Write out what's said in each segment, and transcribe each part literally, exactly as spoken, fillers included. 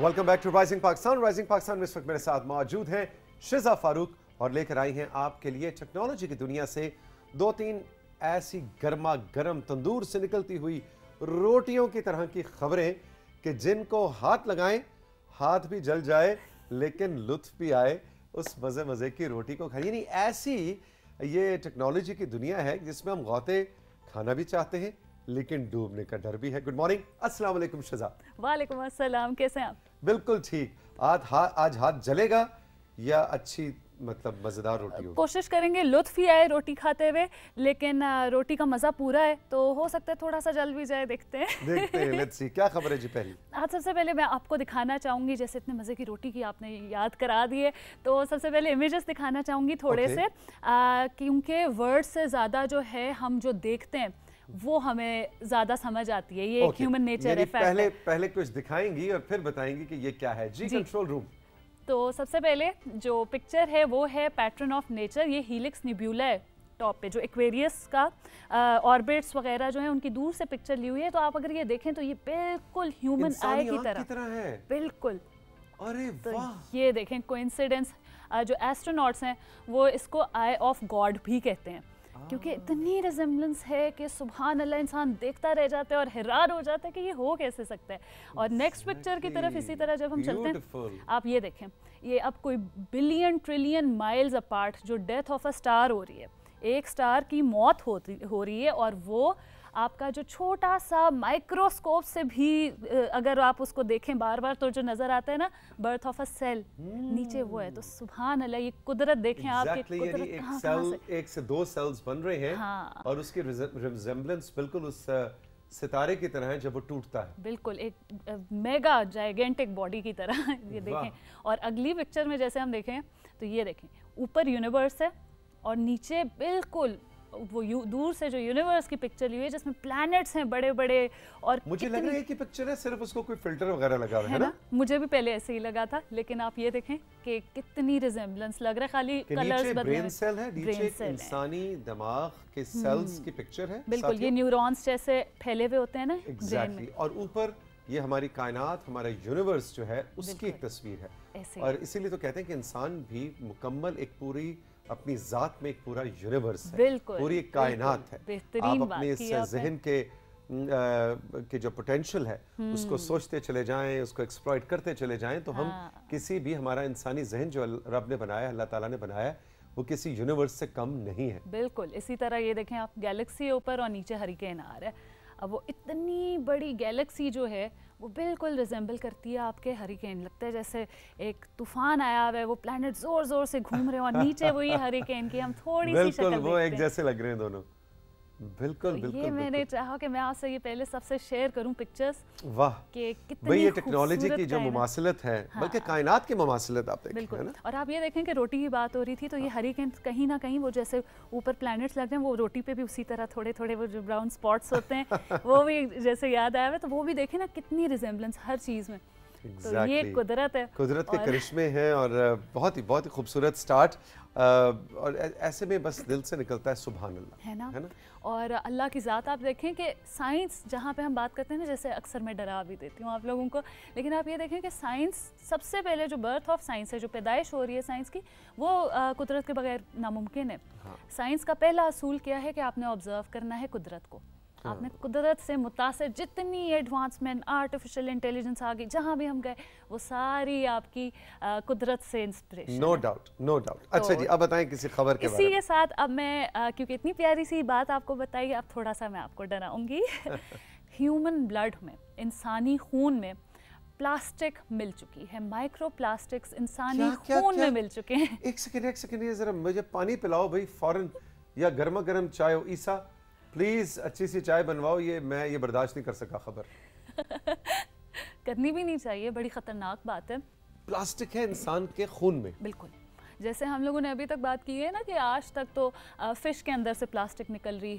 Welcome back to rising Pakistan. Rising Pakistan में इस वक्त मेरे साथ मौजूद हैं शिजा फारूक और लेकर आई हैं आपके लिए टेक्नोलॉजी की दुनिया से दो तीन ऐसी गर्मा गर्म तंदूर से निकलती हुई रोटियों की तरह की खबरें कि जिनको हाथ लगाएं हाथ भी जल जाए लेकिन लुत्फ भी आए उस मजे मजे की रोटी को खाइए। नहीं, ऐसी ये टेक्नोलॉजी की दुनिया है जिसमें हम गौते खाना भी चाहते हैं लेकिन डूबने का डर भी है। गुड मॉर्निंग, अस्सलाम वालेकुम शिजा। वालेकुम अस्सलाम, कैसे हैं आप? बिल्कुल ठीक। आज हाथ आज हाथ जलेगा या अच्छी मतलब मजेदार रोटी होगी? कोशिश करेंगे लुत्फ ही आए रोटी खाते हुए, लेकिन रोटी का मजा पूरा है तो हो सकता है थोड़ा सा जल भी जाए। देखते हैं देखते हैं, लेट्स सी क्या खबर है जी। पहली आज सबसे पहले मैं आपको दिखाना चाहूंगी, जैसे इतने मजे की रोटी की आपने याद करा दी है तो सबसे पहले इमेजेस दिखाना चाहूंगी थोड़े okay. से, क्योंकि वर्ड से ज़्यादा जो है हम जो देखते हैं वो हमें ज्यादा समझ आती है। ये ह्यूमन नेचर है। पहले पहले कुछ दिखाएंगी और फिर बताएंगी कि ये क्या है। जी, जी। Control room. तो सबसे पहले जो पिक्चर है वो है पैटर्न ऑफ नेचर। ये हीलिक्स निब्यूला है टॉप पे, जो एक्वेरियस का ऑर्बिट्स वगैरह जो है उनकी दूर से पिक्चर ली हुई है। तो आप अगर ये देखें तो ये बिल्कुल ह्यूमन आई की तरह, की तरह है। बिल्कुल। अरे तो वाह। ये देखें कोइंसिडेंस, जो एस्ट्रोनॉट्स हैं वो इसको आई ऑफ गॉड भी कहते हैं क्योंकि इतनी रिजेम्बलेंस है कि सुभान अल्लाह, इंसान देखता रह जाता है और हैरान हो जाता है कि ये हो कैसे सकता है। और नेक्स्ट पिक्चर की तरफ इसी तरह जब हम चलते हैं, आप ये देखें, ये अब कोई बिलियन ट्रिलियन माइल्स अपार्ट जो डेथ ऑफ अ स्टार हो रही है, एक स्टार की मौत होती हो रही है और वो आपका जो छोटा सा माइक्रोस्कोप से भी अगर आप उसको देखें बार बार तो जो नजर आता है ना, बर्थ ऑफ अ सेल नीचे वो है। तो सुभान अल्लाह, ये कुदरत देखें आप कि कुदरत एक कहां सेल, कहां से एक से दो सेल्स बन रहे हैं। हाँ। और उसकी रिजेम्बलेंस बिल्कुल उस सितारे की तरह है जब वो टूटता है, बिल्कुल एक मेगा जाइगेंटिक बॉडी की तरह। ये देखें। और अगली पिक्चर में जैसे हम देखें तो ये देखें, ऊपर यूनिवर्स है और नीचे बिल्कुल वो दूर से जो यूनिवर्स की पिक्चर ली हुई है जिसमें प्लैनेट्स हैं बड़े बड़े। और मुझे लग रहा है कि पिक्चर है सिर्फ उसको कोई फिल्टर वगैरह लगा हुआ है ना? मुझे भी पहले ऐसे ही लगा था, लेकिन आप ये देखें कि कितनी रिजेम्बलेंस लग रहा है, खाली कलर्स बदले। ब्रेन सेल है, नीचे इंसानी दिमाग के सेल्स की पिक्चर है। बिल्कुल, ये न्यूरॉन्स जैसे फैले हुए होते हैं ना ब्रेन में। और ऊपर ये हमारी कायनात, हमारा यूनिवर्स जो है उसकी एक तस्वीर है। और इसीलिए तो कहते हैं कि इंसान भी मुकम्मल एक पूरी अपनी जात में एक पूरा यूनिवर्स है, पूरी एक कायनात है। आप अपने इस जहन के के जो पोटेंशियल है उसको सोचते चले जाएं, उसको एक्सप्लॉइट करते चले जाएं तो हम हाँ। किसी भी हमारा इंसानी जहन जो रब ने बनाया, अल्लाह ताला ने बनाया, वो किसी यूनिवर्स से कम नहीं है। बिल्कुल इसी तरह ये देखें आप, गैलेक्सी ऊपर और नीचे हरिकेन आ रहा है। अब वो इतनी बड़ी गैलेक्सी जो है वो बिल्कुल रिजेंबल करती है आपके हरिकेन। लगता है जैसे एक तूफान आया हुआ है, वो प्लैनेट जोर जोर से घूम रहे हैं और नीचे वही हरिकेन की हम थोड़ी सी शक्ल वो एक जैसे लग रहे हैं दोनों। बिल्कुल तो बिल्कुल ये बिल्कुल। मैंने चाहा कि मैं आपसे ये पहले सबसे शेयर करूं पिक्चर्स। वाह, कि कितनी वही ये टेक्नोलॉजी की जो मुमासिलत है, हाँ। बल्कि कायनात की मुमासिलत आप देखें, है ना? और आप ये देखें कि रोटी की बात हो रही थी तो ये हरिकेन कहीं ना कहीं वो जैसे ऊपर प्लैनेट्स लग रहे हैं, वो रोटी पे भी उसी तरह थोड़े थोड़े वो जो ब्राउन स्पॉट्स होते हैं वो भी जैसे याद आया है। तो वो भी देखें ना कितनी रिजेम्बलेंस हर चीज में। exactly. तो ये कुदरत है, कुदरत के करिश्मे हैं और बहुत ही बहुत ही खूबसूरत स्टार्ट। और ऐसे में बस दिल से निकलता है सुभान अल्लाह, है ना? है ना? और अल्लाह की ज़ात आप देखें कि साइंस जहाँ पे हम बात करते हैं ना, जैसे अक्सर मैं डरा भी देती हूँ आप लोगों को, लेकिन आप ये देखें कि साइंस सबसे पहले जो बर्थ ऑफ साइंस है, जो पैदाइश हो रही है साइंस की, वो आ, कुदरत के बगैर नामुमकिन है। हाँ। साइंस का पहला असूल क्या है कि आपने ऑब्जर्व करना है कुदरत को। आपने कुदरत से मुतासिर जितनी एडवांसमेंट, आर्टिफिशियल इंटेलिजेंस आ गई, जहाँ भी हम गए वो सारी आपकी आ, कुदरत से inspiration. No doubt, no doubt. अच्छा जी, अब बताएं किसी खबर के बारे में। इसी के साथ अब मैं आ, क्योंकि इतनी प्यारी सी बात आपको बताई, अब थोड़ा सा मैं आपको डराऊंगी। ह्यूमन ब्लड में, इंसानी खून में प्लास्टिक मिल चुकी है। माइक्रो प्लास्टिक्स इंसानी क्या, क्या, खून क्या? में मिल चुके हैं। एक सेकंड एक सेकंड जरा मुझे पानी पिलाओ भाई फौरन, या गर्मा गर्म चाय हो। ईसा प्लीज अच्छी सी चाय बनवाओ, ये मैं ये बर्दाश्त नहीं कर सका खबर। करनी भी नहीं चाहिए, बड़ी खतरनाक बात है। प्लास्टिक है इंसान के खून में। बिल्कुल। जैसे हम लोगों ने अभी तक बात की है ना कि आज तक तो फ़िश के अंदर से प्लास्टिक निकल रही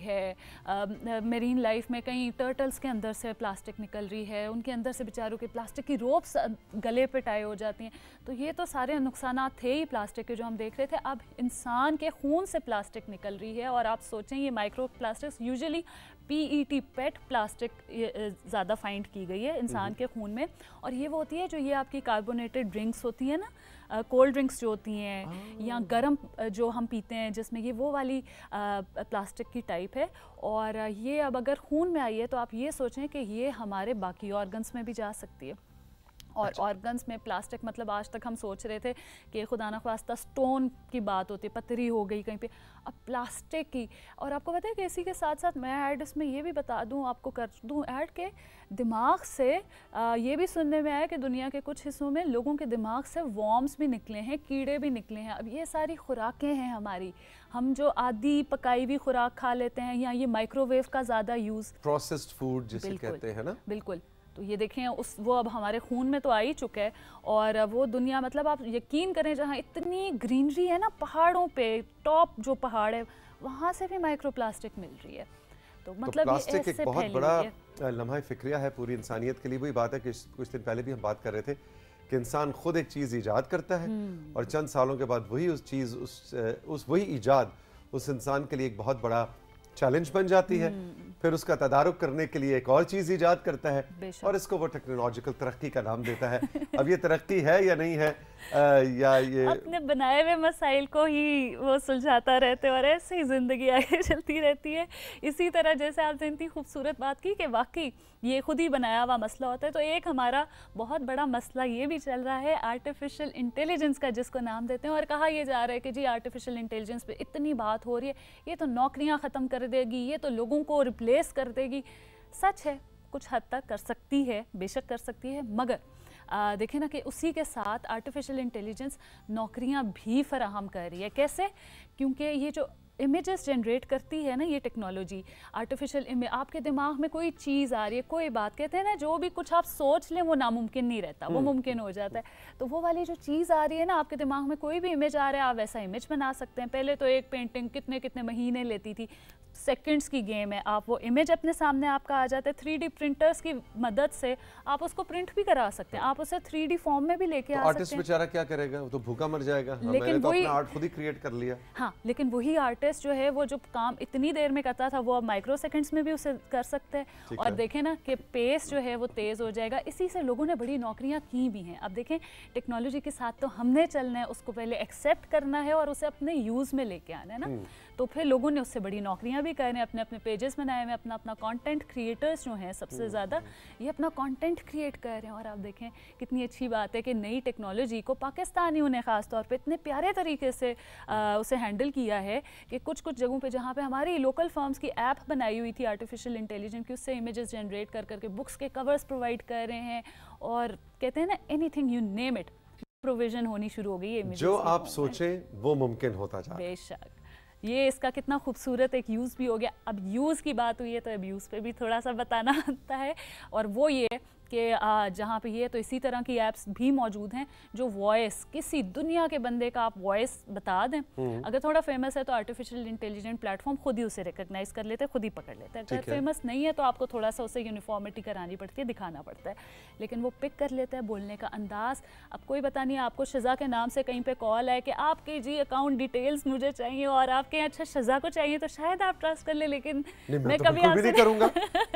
है, मेरीन लाइफ में कई टर्टल्स के अंदर से प्लास्टिक निकल रही है, उनके अंदर से बेचारों के प्लास्टिक की रोप्स गले पे टाई हो जाती हैं। तो ये तो सारे नुकसान थे ही प्लास्टिक के जो हम देख रहे थे। अब इंसान के खून से प्लास्टिक निकल रही है, और आप सोचें ये micro plastics usually PET PET plastic ज़्यादा फाइंड की गई है इंसान के खून में, और ये वो होती है जो ये आपकी कार्बोनेटेड ड्रिंक्स होती है ना, कोल्ड ड्रिंक्स जो होती हैं या गर्म जो हम पीते हैं जिसमें ये वो वाली प्लास्टिक की टाइप है। और ये अब अगर खून में आई है तो आप ये सोचें कि ये हमारे बाकी ऑर्गन्स में भी जा सकती है। और ऑर्गन्स में प्लास्टिक मतलब आज तक हम सोच रहे थे कि खुदा न ख्वास्ता स्टोन की बात होती है, पत्थरी हो गई कहीं पे, अब प्लास्टिक की। और आपको पता है कि इसी के साथ साथ मैं ऐड इसमें ये भी बता दूं, आपको कर दूं ऐड के दिमाग से आ, ये भी सुनने में आया कि दुनिया के कुछ हिस्सों में लोगों के दिमाग से वॉर्म्स भी निकले हैं, कीड़े भी निकले हैं। अब ये सारी खुराकें हैं हमारी, हम जो आदि पकाई हुई खुराक खा लेते हैं, या ये माइक्रोवेव का ज़्यादा यूज़, प्रोसेस्ड फूड जिसे कहते हैं ना, बिल्कुल। तो ये देखें उस वो अब हमारे खून में तो आ ही चुका है। और वो दुनिया मतलब आप यकीन करें जहाँ इतनी ग्रीनरी है ना, पहाड़ों पे टॉप जो पहाड़ है वहाँ से भी माइक्रो प्लास्टिक मिल रही है। तो मतलब तो प्लास्टिक एक बहुत बड़ा लम्हा फिक्रिया है पूरी इंसानियत के लिए। वही बात है कि कुछ दिन पहले भी हम बात कर रहे थे कि इंसान खुद एक चीज़ ईजाद करता है और चंद सालों के बाद वही उस चीज़ उस उस वही ईजाद उस इंसान के लिए एक बहुत बड़ा चैलेंज बन जाती है। फिर उसका तदारुक करने के लिए एक और चीज़ ईजाद करता है और इसको वो टेक्नोलॉजिकल तरक्की का नाम देता है। अब ये तरक्की है या नहीं है, आ, या ये अपने बनाए हुए मसाइल को ही वो सुलझाता रहते और ऐसे ही ज़िंदगी आगे चलती रहती है। इसी तरह जैसे आपने इतनी खूबसूरत बात की कि वाकई ये खुद ही बनाया हुआ मसला होता है, तो एक हमारा बहुत बड़ा मसला ये भी चल रहा है आर्टिफिशियल इंटेलिजेंस का, जिसको नाम देते हैं। और कहा यह जा रहा है कि जी आर्टिफिशियल इंटेलिजेंस पे इतनी बात हो रही है, ये तो नौकरियां ख़त्म कर देगी, ये तो लोगों को रिप्लेस कर देगी। सच है, कुछ हद तक कर सकती है, बेशक कर सकती है, मगर आ, देखें ना कि उसी के साथ आर्टिफिशियल इंटेलिजेंस नौकरियां भी फराहम कर रही है। कैसे? क्योंकि ये जो इमेजेस जनरेट करती है ना ये टेक्नोलॉजी, आर्टिफिशियल इमेज, आपके दिमाग में कोई चीज़ आ रही है, कोई बात, कहते हैं ना जो भी कुछ आप सोच लें वो नामुमकिन नहीं रहता, वो मुमकिन हो जाता है। तो वो वाली जो चीज़ आ रही है ना, आपके दिमाग में कोई भी इमेज आ रहा है, आप वैसा इमेज बना सकते हैं। पहले तो एक पेंटिंग कितने कितने महीने लेती थी, सेकंड्स की गेम है, आप वो इमेज अपने सामने आपका आ जाता है। थ्री डी प्रिंटर्स की मदद से आप उसको प्रिंट भी करा सकते हैं, आप उसे थ्री डी फॉर्म में भी लेके तो आ सकते हैं। आर्टिस्ट बेचारा क्या करेगा, वो तो भूखा मर जाएगा। लेकिन तो वही अपना आर्ट खुद ही क्रिएट कर लिया। हाँ, लेकिन वही आर्टिस्ट जो है वो जो काम इतनी देर में करता था वो अब माइक्रो सेकंड्स में भी उसे कर सकते हैं। और देखें ना कि पेस जो है वो तेज़ हो जाएगा। इसी से लोगों ने बड़ी नौकरियां की भी हैं। अब देखें टेक्नोलॉजी के साथ तो हमने चलना है, उसको पहले एक्सेप्ट करना है और उसे अपने यूज़ में लेके आना है ना। तो फिर लोगों ने उससे बड़ी नौकरियां भी कर रहे हैं, अपने अपने पेजेस बनाए हुए, अपना अपना कंटेंट क्रिएटर्स जो हैं सबसे ज़्यादा ये अपना कंटेंट क्रिएट कर रहे हैं। और आप देखें कितनी अच्छी बात है कि नई टेक्नोलॉजी को पाकिस्तानियों ने ख़ास तौर पे इतने प्यारे तरीके से आ, उसे हैंडल किया है कि कुछ कुछ जगहों पे जहाँ पे हमारी लोकल फर्म्स की ऐप बनाई हुई थी आर्टिफिशियल इंटेलिजेंस की, उससे इमेजेस जनरेट कर करके बुक्स के कवर्स प्रोवाइड कर रहे हैं। और कहते हैं ना anything you name it, provision होनी शुरू हो गई है। जो आप सोचें वो मुमकिन होता जा रहा है। बेशक ये इसका कितना खूबसूरत एक यूज़ भी हो गया। अब यूज़ की बात हुई है तो अब्यूज़ पे भी थोड़ा सा बताना बनता है। और वो ये कि जहाँ पे ये तो इसी तरह की ऐप्स भी मौजूद हैं जो वॉइस, किसी दुनिया के बंदे का आप वॉइस बता दें, अगर थोड़ा फेमस है तो आर्टिफिशियल इंटेलिजेंट प्लेटफॉर्म खुद ही उसे रिकॉग्नाइज कर लेते हैं, खुद ही पकड़ लेते हैं। अगर फेमस नहीं है तो आपको थोड़ा सा उसे यूनिफॉर्मिटी करानी पड़ती है, दिखाना पड़ता है, लेकिन वो पिक कर लेता है बोलने का अंदाज। अब कोई पता नहीं आपको शज़ा के नाम से कहीं पे कॉल है कि आपके जी अकाउंट डिटेल्स मुझे चाहिए और आपके अच्छा शज़ा को चाहिए, तो शायद आप ट्रस्ट कर ले, लेकिन मैं कभी नहीं करूँगा।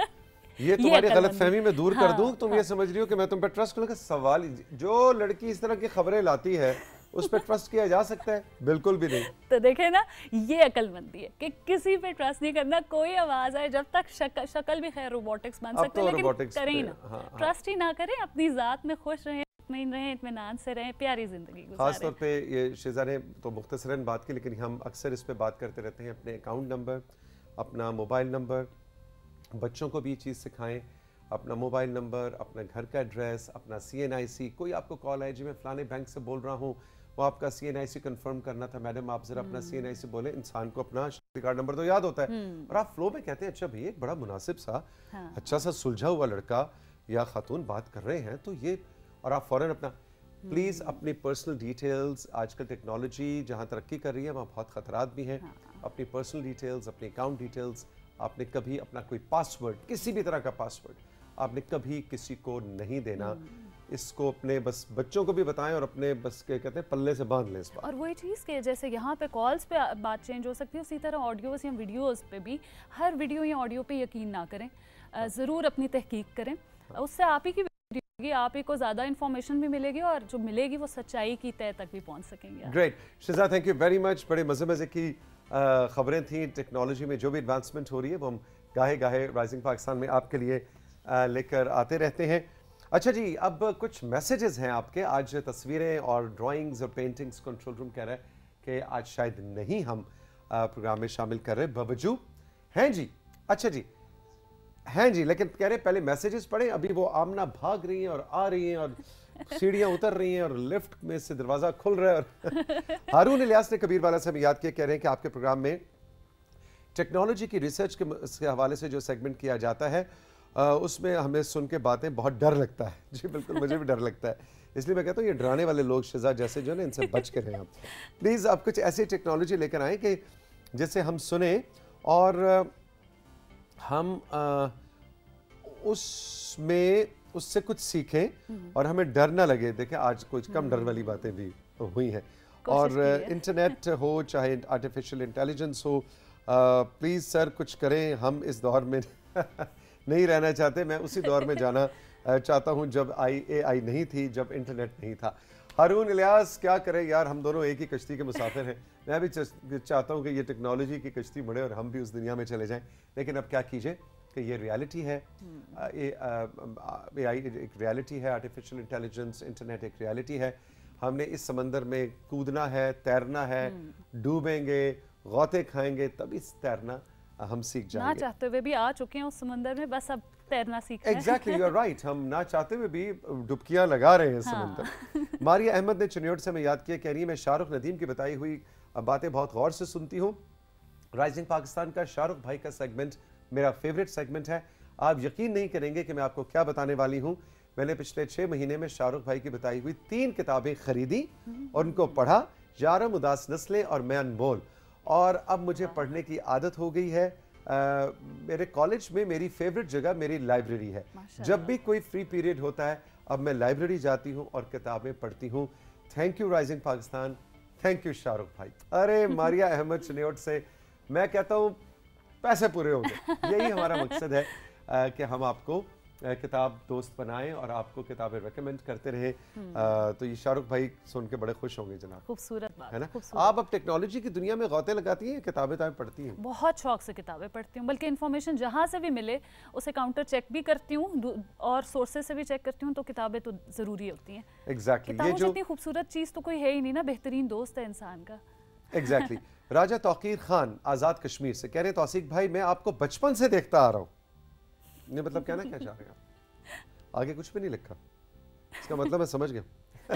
ये तुम्हारी गलतफहमी में दूर हाँ, कर दूं, तुम हाँ। ये समझ रही हो कि मैं तुम पे ट्रस्ट करूंगा। सवाल जो लड़की इस तरह की खबरें लाती है उस पर ट्रस्ट किया जा सकता है? बिल्कुल भी नहीं। तो देखे ना, ये अक्लमंदी है कि किसी पे ट्रस्ट नहीं करना। कोई आवाज आए, जब तक शक्ल शक्ल भी खैर रोबोटिक्स बन सकते हैं, लेकिन करें ही ना, हाँ, ट्रस्ट ही ना करें, अपनी जात में खुश रहें, इत्मीनान रहें, इत्मीनान से रहें, प्यारी जिंदगी गुजारें। खास तौर पे ये शिज़ा ने तो मुख्तसरन बात की, लेकिन हम अक्सर इस पे बात करते रहते हैं। अपने अकाउंट नंबर, अपना मोबाइल नंबर, बच्चों को भी ये चीज़ सिखाएं, अपना मोबाइल नंबर, अपना घर का एड्रेस, अपना सी एन आई सी। कोई आपको कॉल आए जी मैं फ़लाने बैंक से बोल रहा हूँ, वो आपका सी एन आई सी कन्फर्म करना था, मैडम आप ज़रा अपना सी एन आई सी बोले। इंसान को अपना कार्ड नंबर तो याद होता है और आप फ्लो में कहते हैं अच्छा भैया एक बड़ा मुनासिब सा हाँ। अच्छा सा सुलझा हुआ लड़का या खातून बात कर रहे हैं, तो ये, और आप फ़ौरन अपना प्लीज़ अपनी पर्सनल डिटेल्स, आजकल टेक्नोलॉजी जहाँ तरक्की कर रही है वहाँ बहुत खतरात भी हैं। हाँ। अपनी पर्सनल डिटेल्स, अपनी अकाउंट डिटेल्स, आपने कभी अपना कोई पासवर्ड, किसी भी तरह का पासवर्ड आपने कभी किसी को नहीं देना। इसको अपने बस बच्चों को भी बताएं और अपने बस के कहते हैं पल्ले से बांध लें इस बात। और वही चीज़ के जैसे यहाँ पे कॉल्स पे बात चेंज हो सकती है, उसी तरह ऑडियोज़ या वीडियोज़ पे भी हर वीडियो या ऑडियो पे यकीन ना करें। ज़रूर अपनी तहकीक करें, उससे आप ही की वीडियो, आप ही को ज़्यादा इन्फॉर्मेशन भी मिलेगी और जो मिलेगी वो सच्चाई की तह तक भी पहुँच सकेंगे। Great Shiza, thank you very much. बड़े मज़े मज़े की खबरें थी। टेक्नोलॉजी में जो भी एडवांसमेंट हो रही है वो हम गाहे गाहे राइजिंग पाकिस्तान में आपके लिए लेकर आते रहते हैं। अच्छा जी, अब कुछ मैसेजेस हैं आपके। आज तस्वीरें और ड्राइंग्स और पेंटिंग्स कंट्रोल रूम कह रहा है कि आज शायद नहीं हम प्रोग्राम में शामिल कर रहे। बबजू हैं जी, अच्छा जी हैं जी, लेकिन कह रहे पहले मैसेजेस पढ़े। अभी वो आमना भाग रही हैं और आ रही हैं और सीढ़ियां उतर रही हैं और लिफ्ट में से दरवाजा खुल रहा है। और हारून इलियास ने कबीर वाला से याद किया, कह रहे हैं कि आपके प्रोग्राम में टेक्नोलॉजी की रिसर्च के हवाले से जो सेगमेंट किया जाता है आ, उसमें हमें सुन के बातें बहुत डर लगता है। जी बिल्कुल, मुझे भी डर लगता है, इसलिए मैं कहता हूँ ये डराने वाले लोग शिजा जैसे जो ना, इनसे बच के रहें आप। प्लीज़ आप कुछ ऐसी टेक्नोलॉजी लेकर आएँ कि जिससे हम सुने और हम आ, उसमें उससे कुछ सीखें और हमें डर ना लगे। देखें आज कुछ कम डर वाली बातें भी हुई हैं। और इंटरनेट हो चाहे आर्टिफिशियल इंटेलिजेंस हो, प्लीज़ सर कुछ करें। हम इस दौर में नहीं रहना चाहते। मैं उसी दौर में जाना चाहता हूं जब आई ए आई नहीं थी, जब इंटरनेट नहीं था। हारून इलियास क्या करें यार, हम दोनों एक ही कश्ती के मुसाफिर हैं। मैं भी चाहता हूं कि ये टेक्नोलॉजी की कश्ती मुड़े और हम भी उस दुनिया में चले जाएं, लेकिन अब क्या कीजिए कि ये रियलिटी है। ए आई एक रियलिटी है, आर्टिफिशियल इंटेलिजेंस, इंटरनेट एक रियलिटी है। हमने इस समंदर में कूदना है, तैरना है, डूबेंगे, गौते खाएंगे, तभी तैरना हम सीख जाएंगे। ना चाहते हुए भी आ चुके हैं उस समंदर में, बस अब तैरना सीख रहे हैं। Exactly, you are right. हम ना चाहते हुए भी डुबकियां लगा रहे हैं समंदर। हाँ। मारिया अहमद ने चुनियोट से हमें याद किया, कह रही है मैं शाहरुख नदीम की बताई हुई बातें बहुत गौर से सुनती हूँ। राइजिंग पाकिस्तान का शाहरुख भाई का सेगमेंट मेरा फेवरेट सेगमेंट है। आप यकीन नहीं करेंगे कि मैं आपको क्या बताने वाली हूँ। मैंने पिछले छः महीने में शाहरुख भाई की बताई हुई तीन किताबें खरीदी और उनको पढ़ा, यारा मुदास नस्लें और मैं अनमोल। और अब मुझे पढ़ने की आदत हो गई है। Uh, मेरे कॉलेज में मेरी फेवरेट जगह मेरी लाइब्रेरी है। जब भी कोई फ्री पीरियड होता है अब मैं लाइब्रेरी जाती हूँ और किताबें पढ़ती हूँ। Thank you rising Pakistan, thank you Shahrukh भाई। अरे मारिया अहमद चुनियोट से मैं कहता हूँ पैसे पूरे हो गए। यही हमारा मकसद है uh, कि हम आपको uh, किताब दोस्त बनाएं और आपको किताबें रेकमेंड करते रहे। uh, तो ये शाहरुख भाई सुन के बड़े खुश होंगे जनाब। खूबसूरत बात है ना। आप अब टेक्नोलॉजी की दुनिया में गौते लगाती हैं, किताबें ताबें पढ़ती हैं? बहुत शौक से किताबें पढ़ती हूँ, बल्कि इन्फॉर्मेशन जहाँ से भी मिले उसे काउंटर चेक भी करती हूँ और सोर्सेज से भी चेक करती हूँ। तो किताबें तो ज़रूरी होती हैं। एग्जैक्टली, किताबों से इतनी खूबसूरत चीज़ तो कोई है ही नहीं ना, बेहतरीन दोस्त है इंसान का। Exactly exactly. राजा तौकीर खान आज़ाद कश्मीर से कह रहे हैं तौसीक भाई मैं आपको बचपन से देखता आ रहा हूँ। ये मतलब कहना क्या चाह रहे हैं? आगे कुछ भी नहीं लिखा, इसका मतलब मैं समझ गया।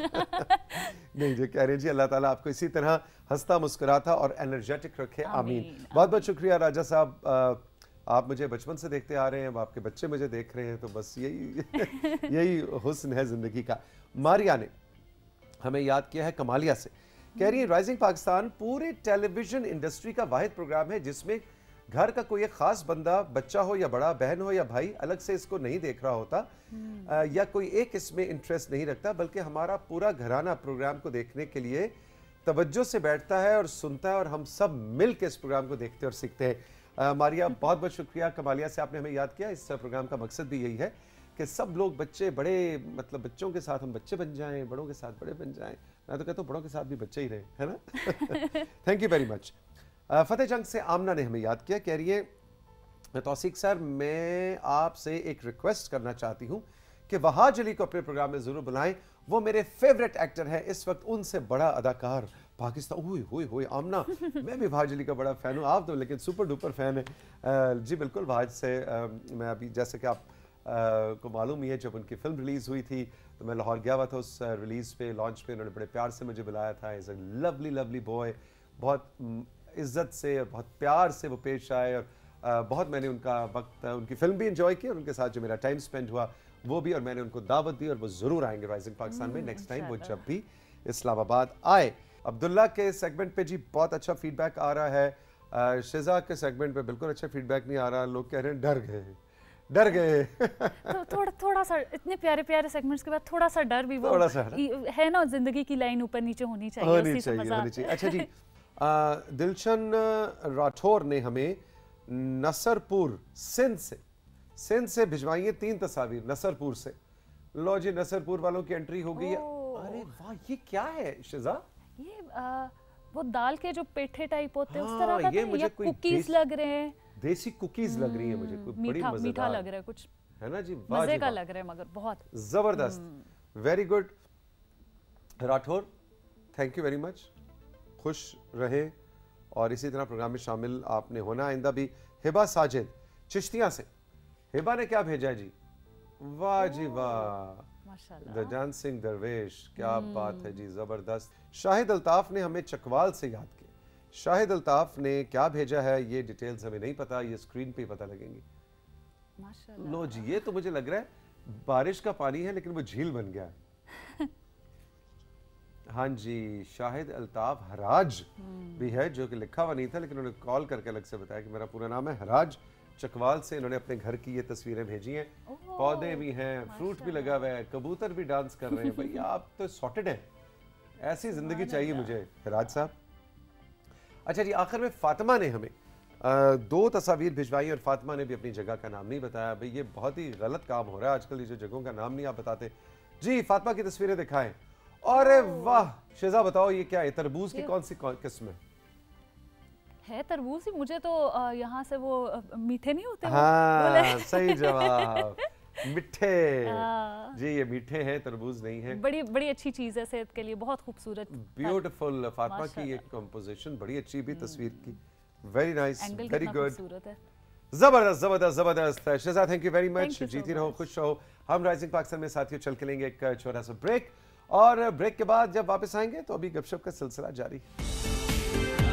नहीं जी, कह रहे जी अल्लाह ताला आपको इसी तरह हंसता मुस्कुराता और एनर्जेटिक रखे, आमीन। बहुत बहुत शुक्रिया राजा साहब, आप मुझे बचपन से देखते आ रहे हैं, आपके बच्चे मुझे देख रहे हैं, तो बस यही यही हुस्न है जिंदगी का। मारिया ने हमें याद किया है कमालिया से, कह रही है राइजिंग पाकिस्तान पूरे टेलीविजन इंडस्ट्री का वाहिद प्रोग्राम है जिसमें घर का कोई एक खास बंदा, बच्चा हो या बड़ा, बहन हो या भाई, अलग से इसको नहीं देख रहा होता आ, या कोई एक इसमें इंटरेस्ट नहीं रखता, बल्कि हमारा पूरा घराना प्रोग्राम को देखने के लिए तवज्जो से बैठता है और सुनता है और हम सब मिल के इस प्रोग्राम को देखते और सीखते हैं। मारिया बहुत बहुत शुक्रिया कमालिया से, आपने हमें याद किया। इस प्रोग्राम का मकसद भी यही है कि सब लोग बच्चे बड़े, मतलब बच्चों के साथ हम बच्चे बन जाएं, बड़ों के साथ बड़े बन जाएं। मैं तो कहता हूँ बड़ों के साथ भी बच्चे ही रहे, है ना। Thank you very much. Fateh Jang से आमना ने हमें याद किया, कह रही है तौसीक सर मैं आपसे एक रिक्वेस्ट करना चाहती हूँ कि वहाज अली को अपने प्रोग्राम में ज़रूर बुलाएं। वो मेरे फेवरेट एक्टर हैं, इस वक्त उनसे बड़ा अदाकार पाकिस्तान। हुई हुई हुई आमना, मैं भी वहाज अली का बड़ा फ़ैन हूँ, आप तो लेकिन सुपर डुपर फ़ैन है। जी बिल्कुल, वहाज से आ, मैं अभी जैसे कि आप Uh, को मालूम ही है जब उनकी फिल्म रिलीज़ हुई थी तो मैं लाहौर गया हुआ था उस रिलीज़ पे, लॉन्च पे। उन्होंने बड़े प्यार से मुझे बुलाया था। Is a lovely lovely boy, बहुत इज़्ज़त से और बहुत प्यार से वो पेश आए और uh, बहुत मैंने उनका वक्त, उनकी फिल्म भी इंजॉय की और उनके साथ जो मेरा टाइम स्पेंड हुआ वो भी, और मैंने उनको दावत दी और वो जरूर आएंगे राइजिंग पाकिस्तान में नेक्स्ट टाइम वो जब भी इस्लामाबाद आए। अब्दुल्ला के सेगमेंट पे जी बहुत अच्छा फीडबैक आ रहा है, शिजा के सेगमेंट पे बिल्कुल अच्छा फीडबैक नहीं आ रहा, लोग कह रहे हैं डर गए डर गए तो थोड़ा थोड़ा सा इतने प्यारे प्यारे सेगमेंट्स के बाद थोड़ा सा डर भी वो थोड़ा सा है ना, जिंदगी की लाइन ऊपर नीचे होनी चाहिए, होनी चाहिए, होनी चाहिए। अच्छा जी, आ, दिलशन राठौर ने हमें नसरपुर सिंध से सिंध से भिजवाई है तीन तस्वीर नसरपुर से। लो जी, नसरपुर वालों की एंट्री हो गई है। अरे वाह, ये क्या है शिजा? ये आ, वो दाल के जो पेठे टाइप होते हैं हाँ, उस तरह का ये था, मुझे या कोई कुकीज लग रहे हैं, देसी कुकीज लग रही है मुझे, कोई बड़ी मीठा मजेदार मीठा लग रहा है कुछ, है ना जी, वाह मजे जी का वाह। लग रहा है मगर बहुत जबरदस्त, very good Rathore, thank you very much, खुश रहे और इसी तरह प्रोग्राम में शामिल आपने होना आइंदा भी। हिबा साजिद चिश्तिया से, हिबा ने क्या भेजा है जी? वाह जी वाह, माशाल्लाह, द डांसिंग दरवेश, क्या बात है जी, जबरदस्त। शाहिद अल्ताफ ने हमें चकवाल से याद किया। शाहिद अल्ताफ ने क्या भेजा है ये डिटेल्स हमें नहीं पता, ये स्क्रीन पे पता लगेंगी। माशाल्लाह। लो जी, ये तो मुझे लग रहा है बारिश का पानी है लेकिन वो झील बन गया है। हाँ जी, शाहिद अल्ताफ हराज भी है, जो कि लिखा हुआ नहीं था लेकिन उन्होंने कॉल करके अलग से बताया कि मेरा पूरा नाम है हराज। चकवाल से इन्होंने अपने घर की ये तस्वीरें भेजी हैं, पौधे भी हैं, फ्रूट भी लगा हुआ है, कबूतर भी डांस कर रहे हैं। भाई आप तो सॉर्टेड हैं, ऐसी जिंदगी चाहिए मुझे हराज साहब। अच्छा जी, आखिर में फातिमा ने हमें आ, दो तस्वीर भिजवाई और फातिमा ने भी अपनी जगह का नाम नहीं बताया। भाई ये बहुत ही गलत काम हो रहा है आजकल, ये जो जगहों का नाम नहीं आप बताते। जी, फातिमा की तस्वीरें दिखाएं। अरे वाह शिजा, बताओ ये क्या है? तरबूज की कौन सी किस्म है? है तरबूज ही, मुझे तो आ, यहाँ से वो आ, मीठे नहीं होते, हाँ, सही जवाब, मिठे। हाँ। जी, ये मीठे हैं, तरबूज नहीं है। बड़ी बड़ी अच्छी चीज है सेहत के लिए, बहुत खूबसूरत, ब्यूटीफुल फातिमा की ये कंपोजिशन बड़ी अच्छी भी तस्वीर की, वेरी नाइस, वेरी गुड, जबरदस्त जबरदस्त जबरदस्त। Shiza thank you very much, जीती रहो, खुश रहो। हम राइजिंग पाकिस्तान में साथियों चल के लेंगे एक छोटा सा ब्रेक, और ब्रेक के बाद जब वापस आएंगे तो अभी गपशप का सिलसिला जारी है।